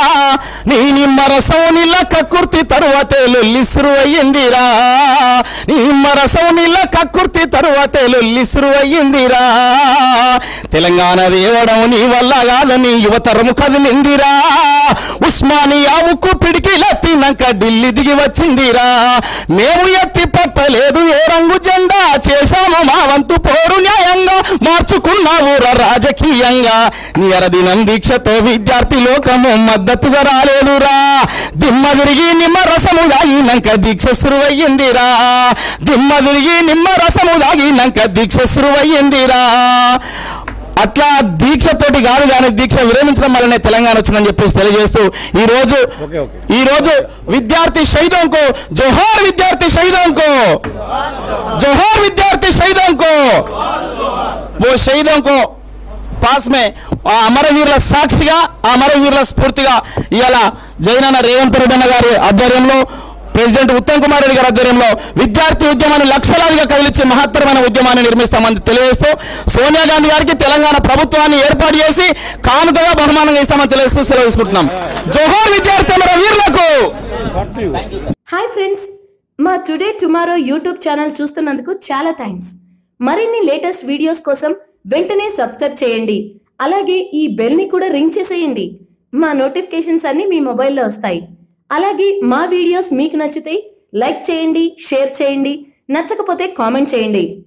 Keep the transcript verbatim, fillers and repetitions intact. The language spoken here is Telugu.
నీ నిమ్మరసం నీళ్ళ కక్కుర్తి తరువాతే లొల్లిసురు అయ్యిందిరా నీ నిమ్మరసం నీళ్ళ కక్కుర్తి తరువాతే లొల్లిసురు అయ్యిందిరా తెలంగాణ దేవడం నీ వల్ల కాదని యువతరము కదిలిందిరా ఉస్మానియా ఉక్కు పిడికిలెత్తినాక ఢిల్లీ దిగి వచ్చిందిరా మేము ఎత్తి పట్టలేదు ఏ రంగు జెండా చేశాము మా వంతు పోరు న్యాయంగా మార్చుకున్నావురా రాజకీయంగా నీ అరదినం దీక్షతో విద్యార్థి లోకము మద్దతుగా రాలేదురా దిమ్మ తిరిగి నిమ్మ రసము దాగినాక దీక్ష సురువయ్యిందిరా దిమ్మ తిరిగి నిమ్మ రసము దాగినాక దీక్ష సురువయ్యిందిరా అట్లా దీక్షతోటి కాదు కానీ దీక్ష విరమించడం వల్లనే తెలంగాణ వచ్చిందని చెప్పేసి తెలియజేస్తూ ఈ రోజు ఈ రోజు విద్యార్థి शहीदों జోహార్ విద్యార్థి शहीदों జోహార్ విద్యార్థి शहीदों वो शहीदों को पास में అమరవీరుల సాక్షిగా అమరవీరుల స్ఫూర్తిగా ఇవాళ జయనన్న రేవంత్ రెడ్డి అన్న గారి ఆధ్వర్యంలో ప్రెసిడెంట్ ఉత్తమ్ కుమార్ రెడ్డి గారి ఆధ్వర్యంలో విద్యార్థి ఉద్యమాన్ని లక్షలాదిగా కదిలించే మహత్తరమైన ఉద్యమాన్ని నిర్మిస్తామని తెలియజేస్తూ సోనియా గాంధీ గారికి తెలంగాణ ప్రభుత్వాన్ని ఏర్పాటు చేసి కానుకగా బహుమానంగా ఇస్తామని తెలియజేస్తూ సెలవు తీసుకుంటున్నాం. జోహార్ విద్యార్థి అమరవీరులకు. హాయ్ ఫ్రెండ్స్, మా టుడే టుమారో యూట్యూబ్ ఛానల్ చూస్తున్నందుకు చాలా థ్యాంక్స్. మరిన్ని లేటెస్ట్ వీడియోస్ కోసం వెంటనే సబ్స్క్రైబ్ చేయండి. అలాగే ఈ బెల్ ని కూడా రింగ్ చేసేయండి. మా నోటిఫికేషన్స్ అన్ని మీ మొబైల్లో వస్తాయి. అలాగే మా వీడియోస్ మీకు నచ్చితే లైక్ చేయండి, షేర్ చేయండి, నచ్చకపోతే కామెంట్ చేయండి.